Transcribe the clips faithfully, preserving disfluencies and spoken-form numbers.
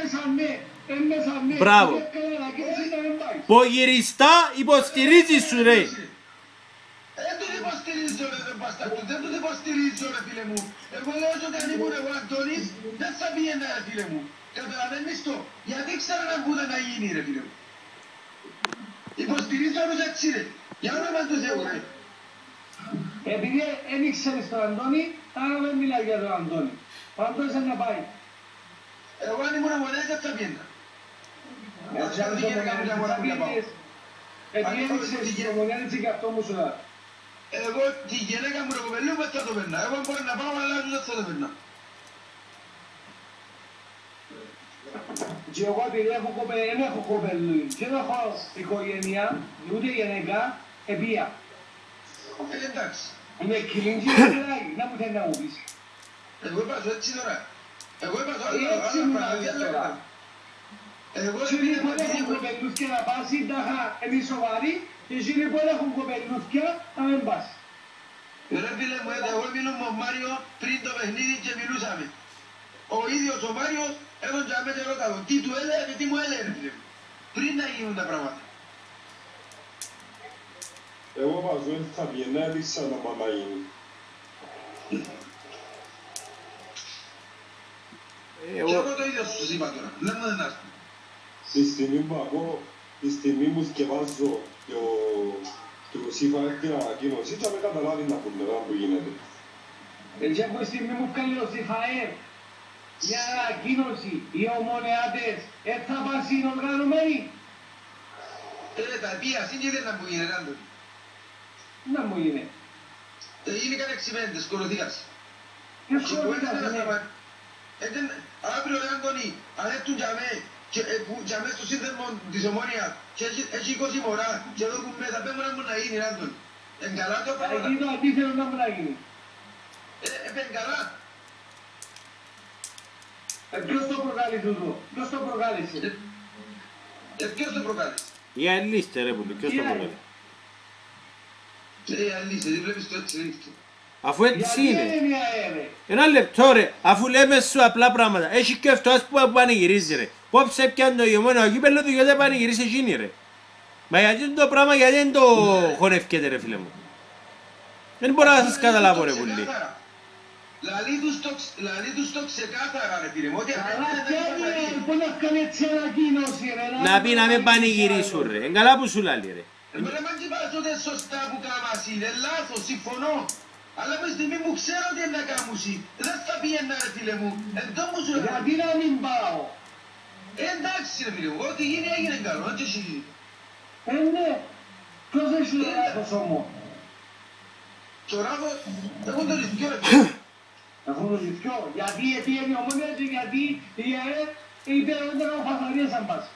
Μπράβο. Πογυριστά υποστηρίζεις σου ρε. Δεν τον υποστηρίζω ρε τον Παστακτό, δεν τον υποστηρίζω ρε φίλε μου. Εγώ λέω ότι αν ήμουν εγώ Αντώνης, δεν θα πήγαινα ρε φίλε μου. Καταλαβαίνεις το, γιατί ξέρω να μπούτε να γίνει ρε φίλε μου. Υποστηρίζω όλους έτσι ρε, για όνομα του Θεού ρε. Επειδή δεν ήξερες τον Αντώνη, άρα δεν μιλάει για τον Αντώνη. Ο Αντώνης θα πάει. Εγώ αν ήμουν μονές δεν θα πήγαινα. Έτσι αν το μονές επειδή δεν ήξερες τον μονές έτσι και αυτό μου σου δá. Εγώ τη γυναίκα μου ρε κοπελού δεν θα το περνά. Εγώ μπορεί να πάω αλλά δεν θα το περνά. Και εγώ επειδή έχω κοπελού, δεν έχω κοπελού και δεν έχω οικογένεια, ούτε γενικά, επία. Ε, εντάξει. Είμαι κλίντζι και μιλάει, να μου θέλει να μου πεις. Εγώ είπα σου έτσι τώρα. Εγώ είπα σου έτσι μιλάει τώρα. Εγώ εκείνοι που έχουν κοπελούθια να πάσει, τάχα εμείς σοβαροί, και εκείνοι που έχουν κοπελούθια να μην πάσει. Ρε φίλε μου, εγώ μιλούν με ο Μάριο πριν το παιχνίδι και μιλούσαμε. Ο ίδιος ο Μάριος έχουν και αμέσως ρωτάδο. Τι του έλεγε και τι μου έλεγε ρε φίλε μου. Πριν να γίνουν τα πράγματα. Εγώ βάζω ότι θα βγαίνει έδειξα να πάμε να γίνει. Και εγώ το ίδιο σου είπα τώρα. Δεν μου δεν άσπω. Τη στιγμή που ακούω, τη στιγμή που σκευάζω του ΣΥΦΑ την ανακοίνωση και με καταλάβει να πούμε που γίνεται. Έτσι από τη στιγμή που κάνει ο ΣΥΦΑΕΡ μια ανακοίνωση, οι ομονιάτες δεν θα πάσει οργανωμένοι. Ε, τα οποία σύγκαιτες να μου γίνεται, Άντωνη. Να μου γίνει. Ε, γίνηκαν εξημέντες, κοροθίας. Ποιος κοροθίας είναι. Αύριο ρε Άντωνη, αν έρθουν για μέ, για μέ στο σύνδεσμο της Ομόνιας και έχει είκοσι μωρά και εδώ που μέσα πέμπω να μου να γίνει, Άντωνη. Εν καλά το πράγμα. Εκεί το αντίθετο να μου να γίνει. Ε, πεν καλά. Ε, ποιος το προκάλεσε τούτο, ποιος το προκάλεσε. Ε, ποιος το προκάλεσε. Η αλήθεια ρε πουλί, ποιος το προκάλεσε. Ε, αλήθεια, δεν βλέπεις το έτσι ρίχνει. Αφού έτσι είναι. Ένα λεπτό ρε, αφού λέμε σου απλά πράγματα. Έχει και αυτός που πανηγυρίζει ρε. Πόψε πιάνε το γεμόνο, εκεί πέλο του γιατί πανηγυρίζει εκείνη ρε. Μα γιατί το πράγμα, γιατί δεν το χωνεύκεται ρε φίλε μου. Δεν μπορώ να σας καταλάβω ρε πουλί. Λαλή τους το ξεκάθαρα ρε φίλε μου. Να πει να με πανηγυρίσουν ρε. Εν καλά που σου λάλη ρε. Εμένα μ' αντιπάζω δεν σωστά που κάμας είναι, λάθος, συμφωνώ. Αλλά με στιγμή που ξέρω τι είναι να κάμουσι, δεν θα πήγαινα ρε φίλε μου. Εν τω μου σου λέω. Γιατί να μην πάω. Εντάξει ρε φίλε μου, ό,τι γίνει έγινε καλό, όχι εσύ. Ε, ναι. Ποιος έχει το λάθος όμως. Το λάθος, έχουν το ριθκιό ρε φίλε. Έχουν το ριθκιό. Γιατί είναι η Ομόνια και γιατί η ΑΕΠ είπε ότι δεν έχω φασαρίες αν πας.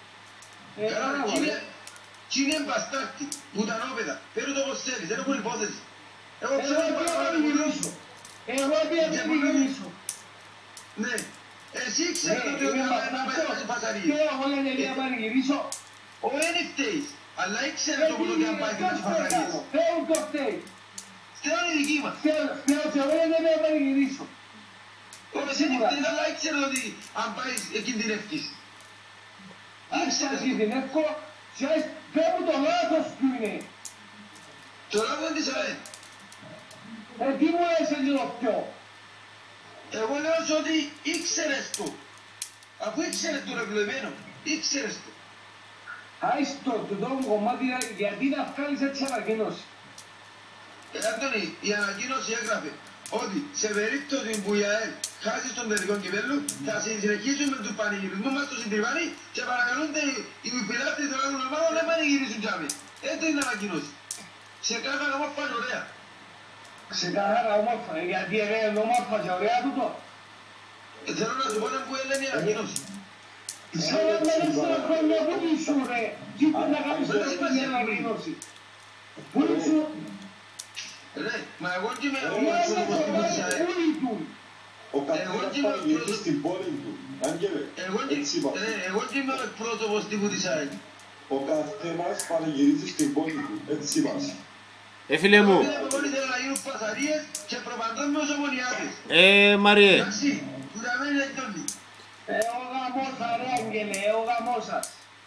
Τι είναι μπαστάρτη, πουτανόπεδα, φέρου το πως θέλεις, δεν έχουν υπόθεση. Εγώ ξέρω ότι θα πανηγυρίσω. Εγώ θα πανηγυρίσω. Ναι, εσύ ξέρεις ότι ο Καμπάς να πάει σε φασαρίες. Και εγώ λένε να πανηγυρίσω. Ο δεν φταίεις, αλλά ήξερε το που το να πάει σε φασαρίες. Θεού το φταίει. Θεού είναι δική μας. Θεού και εγώ λένε να πανηγυρίσω. Όχι, εσύ δεν φταίεις, αλλά ήξερε ότι αν πάει κινδυνεύκεις. Ήξερε κινδυνεύκω. Πες μου το λάθος του είναι. Το λάθος είναι της ΑΕ. Ε, τι μου έσε λίγο πιο. Εγώ λέω ότι ήξερες το. Αφού ήξερες το ρευλωμένο, ήξερες το. Άιστο, το τόπο κομμάτι, γιατί να βγάλεις έτσι ανακοίνωση. Ε, Άντωνη, η ανακοίνωση έγραφε ότι σε περίπτωση που η ΑΕ χάσει στον τελικό κυπέλλου, θα συνεχίσουν με τους πανηγυρισμούς μας στο συντριβάνι και παρακαλούνται οι πιλάτες των άλλων ομάδων να πανηγυρίσουν τζάμι. Έτσι είναι ανακοίνωση. Ξεκάθαρα όμορφα και ωραία. Ξεκάθαρα όμορφα, γιατί είναι όμορφα και ωραία τούτο. Ε, θέλω να σου πω που έλεγε η ανακοίνωση. Σε ένα τέσσερα χρόνια που ήσουν ρε, τι που να κάνεις τώρα την ανακοίνωση. Πού ήσουν. Ρε, μα εγώ και είμαι ο πρόσωπος της ΑΕ. Ο καθένας πανηγυρίζει στην πόλη του. Άγγελε, έτσι είπα. Εγώ και είμαι ο πρόσωπος τύπου της ΑΕ. Ο καθένας πανηγυρίζει στην πόλη του. Έτσι είπα. Ε, φίλε μου. Εγώ ήθελα να γίνουν φασαρίες και προπαντών με ως ομονιάτες. Ε, Μαριέ. Εντάξει, που τα μένει εκτόνει. Ε, ο γαμός αρέα Ευαγγελέ, ο γαμός σας.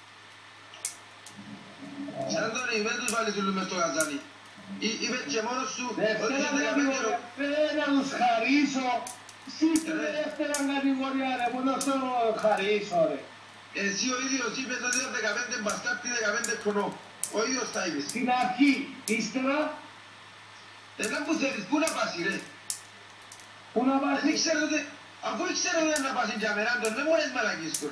Αντώνη, δεν τους βάλεις ούλους μες στο καζάνι. Είπε και μόνος σου ότι Δεύτερα είσαι δεκαπέντε ρο... κατηγορία, να τους χαρίσω. Σύστε δεύτερα κατηγορία ρε, μόνο στο χαρίσω ρε. Εσύ ο ίδιος είπες ότι είναι δεκαπέντε μπαστάρτη δεκαπέντε χρονών. Ο ίδιος τα είπες. Στην αρχή, ύστερα, Εμένα που θέλεις, πού να πας ρε. που να Δεν βάζει. ξέρω ότι... Αφού ξέρω ότι να πας στην Κιαμεράντον, δεν μπορείς μαλακής του.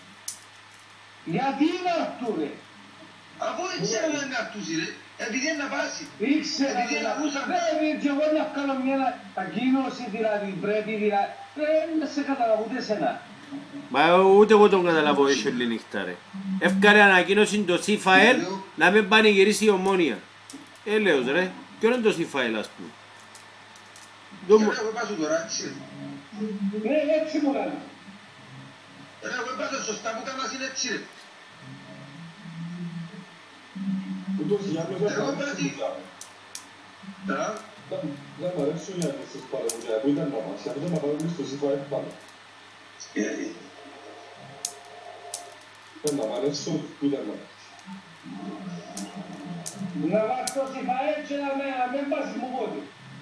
Γιατί είναι αυτού ρε. Αφού δεν ξέρω ότι είναι αυτούς ρε. Επειδή είναι να πάσει. Ήξερα Επειδή δηλαδή. ακούσαμε. Πρέπει και εγώ να κάνω μια ανακοίνωση δηλαδή, πρέπει δηλαδή. Πρέπει να σε καταλαβώ ούτε εσένα. Μα ούτε εγώ τον καταλάβω έτσι όλη νύχτα ρε. Εύκαρε ανακοίνωση το ΣΥΦΑΕΛ να μην πανηγυρίσει η Ομόνια. Έλεος ρε. Ποιο είναι το ΣΥΦΑΕΛ ας πούμε. Και εγώ πάσω τώρα, έτσι. Ναι, έτσι μου κάνει. Εγώ πάσω σωστά που κάνας είναι έτσι ρε. Ούτως ή άλλως δεν Εγώ μ' αρέσουν πέτει. τα- Α, δεν- δεν μ' αρέσουν οι άλλες τις παραγωγές που ήταν να μας. Γιατί δεν μ' παραγωγές στο ΣΥΦΑΕΛ πάνω. γιατί. Δεν μ' αρέσουν που ήταν να μας. Να βάζω το Σιφαέλ και να με- να μην πας μου πόδι.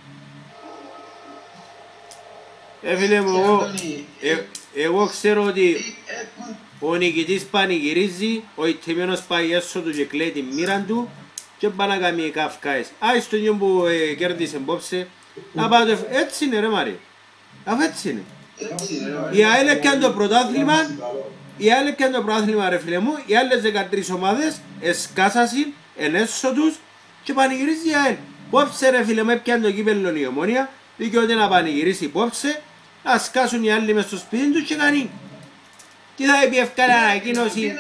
Ε φίλε μου, εγώ, ε, εγώ ξέρω ότι Έχουν ο νικητής πανηγυρίζει, ο ηττημένος πάει έσω του και κλαίει την μοίρα του και πάει να κάνει καυκάες. Άι στο νιό που ε, κέρδισε μπόψε, να πάτε, έτσι είναι ρε Μάρη, αφού έτσι είναι. έτσι ρε. Η ΑΕΛ έπιανε το πρωτάθλημα, η ΑΕΛ έπιανε το πρωτάθλημα ρε φίλε μου, οι άλλες δεκατρείς ομάδες εσκάσασαν εν έσω τους και πανηγυρίζει η ΑΕΛ. Πόψε ρε φίλε μου έπιανε το κύπελλο η Ομόνια, δικαιούται να πανηγυρίσει πόψε, να σκάσουν οι άλλοι μες στο σπίτι τους και κάνει. Τι θα πει ευκάλα ανακοίνωση.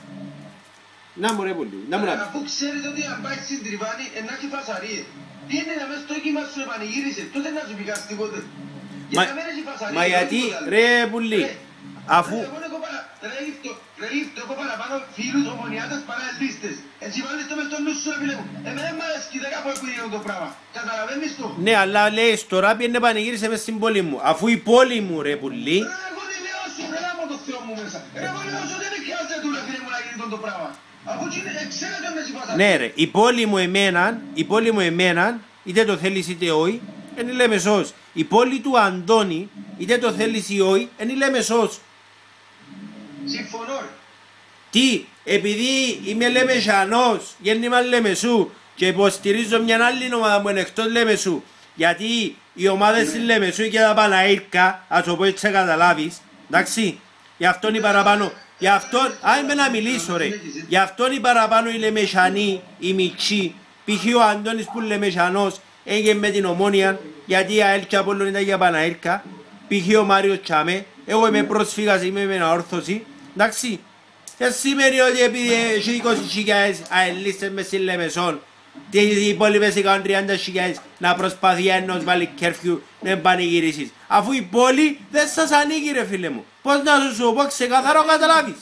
Να μου ρε πουλί, να μου να πει. Αφού ξέρεις ότι αν πάει στην Τριβάνη να έχει φασαρίες. Τι είναι να μες στο κύμα σου επανηγύρισε, τότε να σου πει κάτι τίποτε. Για Μα- να μην έχει φασαρίες. Μα γιατί ρε πουλί, αφού Εγώ έχω παρα- ρε ήρθω, ρε ήρθω, έχω παραπάνω φίλους ομονιάτες παρά ελπίστες. Έτσι βάλεις το μες στο νου σου ρε φίλε μου. Εμένα μ' αρέσκει δέκα από που είναι το πράγμα. Καταλαβαίνεις το. ναι αλλά λέει τώρα πιένε πανηγύρισε μες στην πόλη μου. Αφού η πόλη μου ρε πουλί, Ρε εγώ τη λέω σου, ρε από το Θεό μου μέσα. Ρε εγώ λέω σου δεν χρειάζεται του ρε φίλε μου να γίνει το πράγμα. Αφού και είναι- ξέρετε με συμπαθάτε. ναι ρε, η πόλη μου εμέναν, η πόλη μου εμέναν, είτε το θέλεις είτε όχι, εν η Λεμεσός. Η πόλη του Αντώνη, είτε το θέλεις ή όχι, εν η Λεμεσός. Συμφωνώ ρε. Τι, επειδή είμαι Λεμεσανός, γέννημα Λεμεσού και υποστηρίζω μια άλλη ομάδα που είναι εκτός Λεμεσού, γιατί οι ομάδες στην Λεμεσού και τα Παναήρκα, ας το πω έτσι να καταλάβεις, εντάξει, γι' αυτόν είναι παραπάνω, γι' αυτόν, α, είμαι να μιλήσω ρε, γι' αυτόν είναι παραπάνω οι Λεμεσανοί, οι Μιτσί, π.χ. ο Αντώνης που είναι Λεμεσανός, έγινε με την Ομόνια, γιατί η ΑΕΛ και Απόλλων ήταν για Παναήρκα, π.χ. ο Μάριος Τσάμε, εγώ είμαι πρόσφυγας, είμαι με αόρθωση, εντάξει. Δεν σημαίνει ότι επειδή έχει είκοσι χιλιάδες αελίστες μες στη Λεμεσόν και οι υπόλοιπες είχαν τριάντα χιλιάδες να προσπαθεί ένας βάλει κέρφιου να πανηγυρίσεις. Αφού η πόλη δεν σας ανήκει ρε φίλε μου. Πώς να σου σου πω ξεκαθαρό καταλάβεις.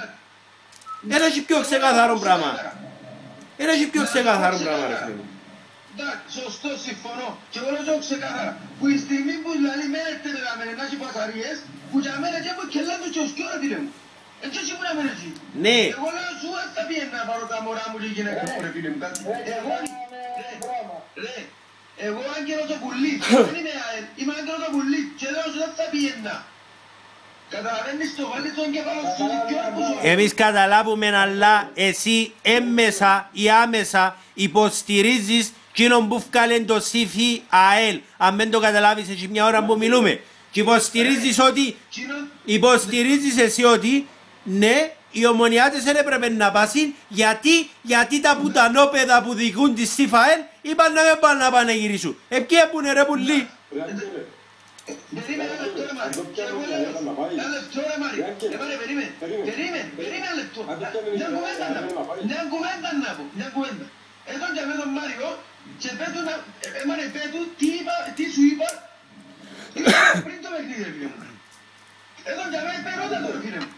Δεν έχει πιο ξεκαθαρό πράγμα. Δεν έχει πιο ξεκαθαρό πράγμα ρε φίλε μου. Εντάξει, σωστό, συμφωνώ. Και εγώ λέω ξεκάθαρα. Που η στιγμή που δηλαδή μένετε με τα μενενά και πασαρίες, που για μένα και από κελά του και ως κιόρα φίλε μου. Έτσι όχι που να μένει εκεί. Ναι, Εγώ λέω σου δεν θα πιένει να πάρω τα μωρά μου και η γυναίκα μου ρε φίλε μου. κάτι. Εγώ, ρε, εγώ άγγελο το πουλί. Δεν είμαι αεν, είμαι άγγελο το πουλί. Και λέω σου δεν θα πιένα. Καταλαβαίνεις το, βάλεις τον κεφάλο σου και πιο που σου. εμείς καταλάβουμε αλλά εσύ έμμεσα ή άμεσα υποστηρίζεις εκείνον που βγάλε το ΣΥΦΙ ΑΕΛ. Αν δεν το καταλάβεις έχει μια ώρα που μιλούμε. Και υποστηρίζεις ότι, Κοινό- υποστηρίζεις εσύ ότι ναι, οι ομονιάτες δεν έπρεπε να πάσουν γιατί, γιατί τα πουτανόπεδα που δικούν τη ΣΥΦΑΕΛ είπαν να μην πάνε να πανεγυρίσουν. Ε, ποιοι έπουνε ρε πουλί. Ρε Άγγελε, Περίμενε ένα λεπτό ρε Μάρη. Και εγώ λέω, ένα λεπτό ρε Μάρη. Ε, Μάρη, περίμενε. Περίμενε, περίμενε ένα λεπτό. Μια κουβέντα να πω. Μια κουβέντα να πω. Μια κουβέντα. Εδώ και με τον Μάριο και πέτω να... ε, Μάρη, πέτω τι είπα, τι σου είπα πριν το παιχνίδι ρε φίλε μου. Εδώ και με περώτα το ρε φίλε μου.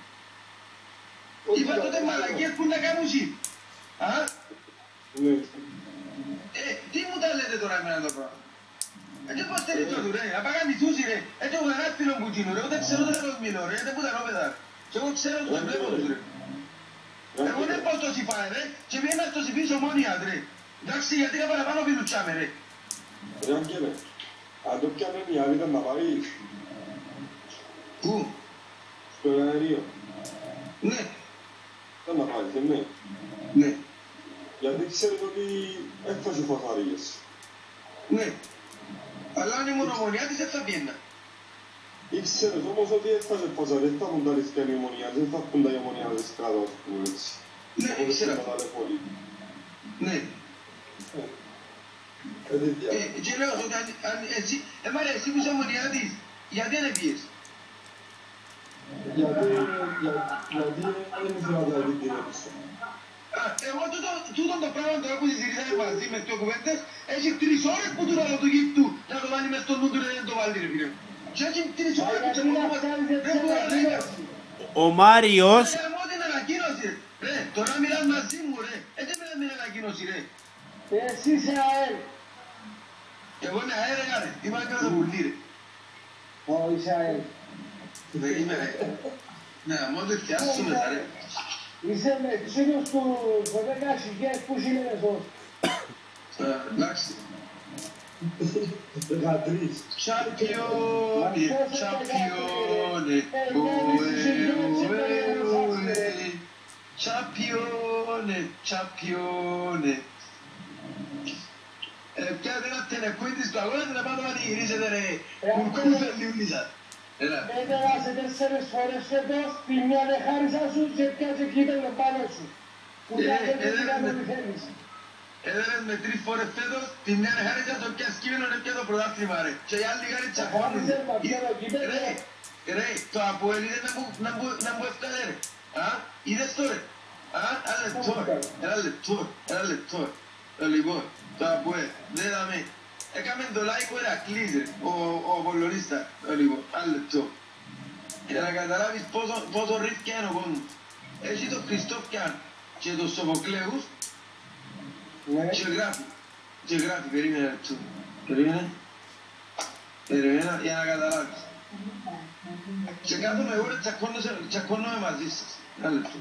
Είπα τότε μαλακίες που να κάνουν εσύ. Α, ναι. ε, τι μου τα λέτε τώρα εμένα το πράγμα. Έτσι πώς θέλει το του ρε, απαγανηθούσει ρε. Έτσι έχω κανένα φίλο μου κοινό ρε, ούτε ξέρω δεν έχω μιλώ ρε, δεν που τα νόπεδα. Και εγώ ξέρω τους και βλέπω τους ρε. Εγώ δεν πάω στο Σιφάε ρε και πήγαινα στο Σιφίσο Ομόνια ρε. Εντάξει γιατί να παραπάνω φιλουτσάμε ρε. Ρε Άγγελε, αν το πιάνε η άλλη ήταν να πάει Πού? στο αερίο. Ναι. Ήταν να πάει, δεν ναι. Ναι. Γιατί ξέρετε ότι έφτασε φασαρίες. Ναι. Αλλά αν ήμουν Ομονιάτης δεν θα πιένα. Ήξερες όμως ότι έφτασε φασαρίες, θα έχουν τα ρίσκα οι Ομονιάτες, δεν θα έχουν τα οι Ομονιάτες κάτω, ας πούμε έτσι. Ναι, ήξερα. Ναι. Ε, και λέω ότι αν εσύ, εμένα εσύ που είσαι Ομονιάτης, γιατί δεν πιες. Γιατί δεν ήθελα να δει την έπισα. Εγώ τούτο το πράγμα τώρα που συζητήσαμε μαζί με δύο κουβέντες, έχει τρεις ώρες που του λαλό του γύπτου να το βάλει μες στο νου του ρε δεν το βάλει ρε φίλε. Και έχει τρεις ώρες που τσεπώνουμε δεν που λέει. Ο Μάριος... Ρε μου την ανακοίνωση ρε, τώρα μιλάς μαζί μου ρε, έτσι μιλάς με την ανακοίνωση ρε. Εσύ είσαι ΑΕΛ. Εγώ είμαι ΑΕΛ ρε κάρε, είμαι άκρα το πουλί ρε. Ω, είσαι ΑΕΛ. Δεν είμαι ρε. Ναι, μόνο το φτιάσουμε θα ρε. Είσαι με ξύλος του δώδεκα χιλιάδες που είναι εδώ. Εντάξει. δεκατρείς. Τσαμπιόνι, τσαμπιόνι, ουε, ουε, τσαμπιόνι, τσαμπιόνι. Πιάτε ένα τενεκούι στο αγώνα και να πάτε να γυρίσετε ρε, κουρκούφε λιούνισα. Έδερασε τέσσερις φορές φέτος, τη μια δεν χάρισα σου και πιάτσε κύπελο πάνω σου. Που δεν πήγαμε ό,τι θέλεις. Έδερες με τρεις φορές φέτος, τη μια δεν χάρισα το πιάς κύπελο και πια το πρωτάθλημα ρε. Και οι άλλοι γάρι τσακώνουν. Ρε, ρε, το Αποέλ είδε να μου έφτανε ρε. Α, είδες το ρε. Α, ένα λεπτό, ένα λεπτό, ένα λεπτό. Λοιπόν, το Αποέλ, δεν δαμε. Έκαμε το λαϊκό Ερακλής ρε, ο Απολλωνίστα, λοιπόν, άλλο λεπτό. Για να καταλάβεις πόσο ρίφκια είναι ο κόσμος. Έχει το Χριστόφκιαν και το Σοφοκλέους και γράφει. Και γράφει, περίμενε λεπτό. Περίμενε. Περίμενε για να καταλάβεις. Και κάθομαι εγώ ρε τσακώνομαι μαζί σας. Ένα λεπτό.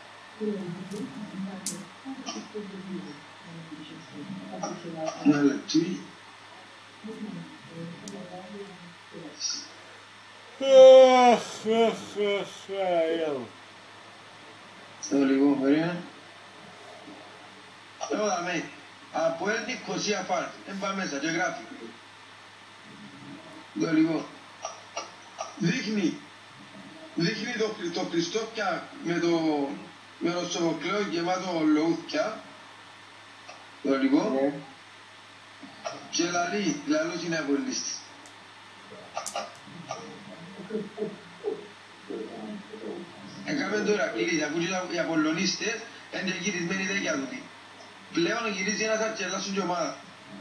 Ένα λεπτό. Στο λίγο, περίμενε. Εγώ δαμε, από Ελ Νικοσία Φάρτ, δεν πάει μέσα και γράφει. Το λίγο. Δείχνει, δείχνει το, το Χριστόφια με το, με το Σοφοκλέο γεμάτο λοούθκια. Το λίγο. Και λαλεί, λαλός είναι απολύστης. Έκαμε τώρα κλείδια που οι Απολλωνίστες είναι γυρισμένοι δέκια τούτοι. Πλέον γυρίζει ένας αρκελάς στην ομάδα.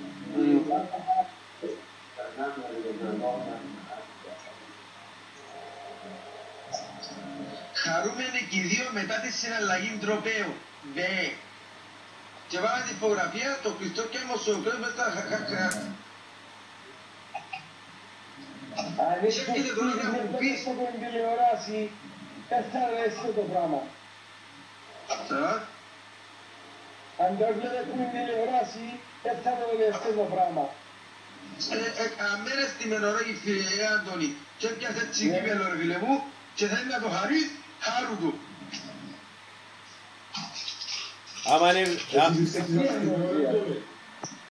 Χαρούμενοι και οι δύο μετά τη συναλλαγή τροπέου. Δε. Και βάλα τη φωτογραφία το Χριστόφια Μοσοκλέος μες στα χαχαχα. Αν είσαι στο την τηλεοράση, δεν θα αρέσει το πράγμα. Αν το έβλεπες την τηλεοράση, δεν θα αρέσει το πράγμα. Αμένες τη μενορόγη φίλε Αντώνη και έπιασε τσικίπελο ρε φίλε μου και θέλει να το χαρείς, χάρου του. Άμα είναι...